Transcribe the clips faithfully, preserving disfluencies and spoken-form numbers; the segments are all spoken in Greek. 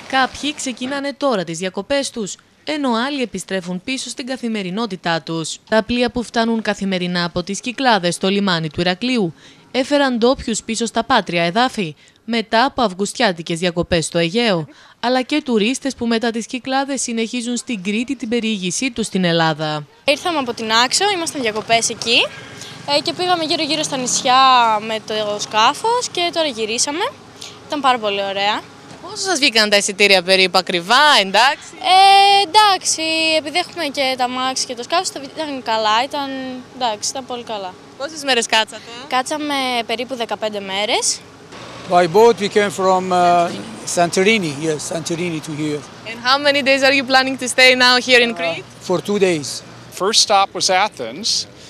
Κάποιοι ξεκινάνε τώρα τις διακοπές τους, ενώ άλλοι επιστρέφουν πίσω στην καθημερινότητά τους. Τα πλοία που φτάνουν καθημερινά από τις Κυκλάδες στο λιμάνι του Ηρακλείου έφεραν ντόπιους πίσω στα πάτρια εδάφη, μετά από αυγουστιάτικες διακοπές στο Αιγαίο, αλλά και τουρίστες που μετά τις Κυκλάδες συνεχίζουν στην Κρήτη την περιήγησή τους στην Ελλάδα. Ήρθαμε από την Άξο, ήμασταν διακοπές εκεί και πήγαμε γύρω-γύρω στα νησιά με το σκάφος και τώρα γυρίσαμε. Ήταν πάρα πολύ ωραία. Πόσο σας βγήκαν τα εισιτήρια περίπου, ακριβά, εντάξει? Ε, εντάξει, επειδή έχουμε και τα μάξι και το σκάφος, ήταν καλά, ήταν, εντάξει, ήταν πολύ καλά. Πόσες μέρες κάτσατε? Κάτσαμε περίπου δεκαπέντε μέρες. By boat we came from uh, Santorini, yes, Santorini to here. And how many days are you planning to stay now here in Crete? Uh, for two days. First stop was Athens.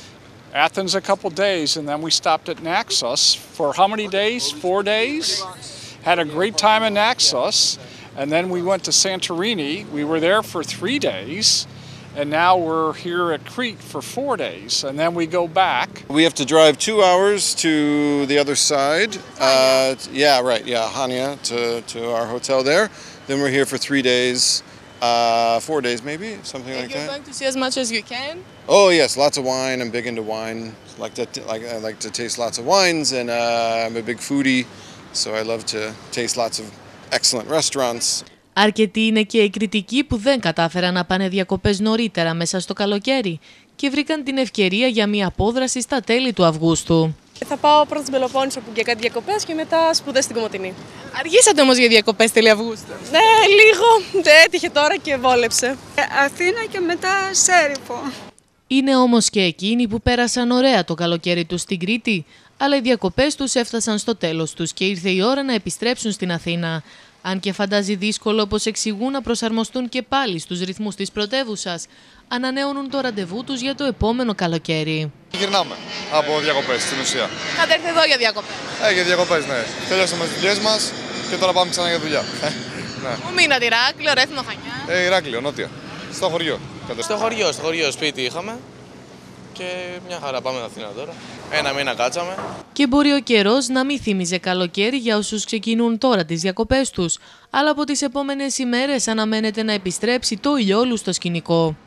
Athens a couple days, and then we stopped at Naxos for how many days? Four days. Had a great time in Naxos, and then we went to Santorini. We were there for three days, and now we're here at Crete for four days, and then we go back. We have to drive two hours to the other side. Uh, yeah, right. Yeah, Hania to to our hotel there. Then we're here for three days, uh, four days maybe, something And like you're that. going to see as much as you can? Oh yes, lots of wine. I'm big into wine. Like to like I like to taste lots of wines, and uh, I'm a big foodie, so I love to taste lots of excellent restaurants. Αρκετοί είναι και οι κριτικοί που δεν κατάφεραν να πάνε διακοπές νωρίτερα μέσα στο καλοκαίρι και βρήκαν την ευκαιρία για μια απόδραση στα τέλη του Αυγούστου. Θα πάω πρώτα στην Πελοπόννησο που και κάτι διακοπές και μετά σπουδές στην Κομοτηνή. Αργήσατε όμως για διακοπές τέλη Αυγούστου. Ναι, λίγο. Δεν έτυχε τώρα και βόλεψε. Αθήνα και μετά Σέριφο. Είναι όμως και εκείνοι που πέρασαν ωραία το καλοκαίρι τους στην Κρήτη, αλλά οι διακοπές τους έφτασαν στο τέλος τους και ήρθε η ώρα να επιστρέψουν στην Αθήνα. Αν και φαντάζει δύσκολο, όπως εξηγούν, να προσαρμοστούν και πάλι στους ρυθμούς της πρωτεύουσας, ανανεώνουν το ραντεβού τους για το επόμενο καλοκαίρι. Γυρνάμε από διακοπές στην ουσία. Πάτε έρθει εδώ για διακοπές? Ε, για διακοπές, ναι. Τέλειωσαμε τις δουλειές μας και τώρα πάμε ξανά για δουλειά. Ναι. Πού μείνατε, Ηράκλειο, Ρέθυμνο, Χανιά? Ε, Ηράκλειο, νότια. Στο χωριό. Στο χωριό, στο χωριό σπίτι είχαμε και μια χαρά πάμε Αθήνα τώρα. Ένα μήνα κάτσαμε. Και μπορεί ο καιρός να μην θύμιζε καλοκαίρι για όσους ξεκινούν τώρα τις διακοπές τους, αλλά από τις επόμενες ημέρες αναμένεται να επιστρέψει το ηλιόλουστο σκηνικό.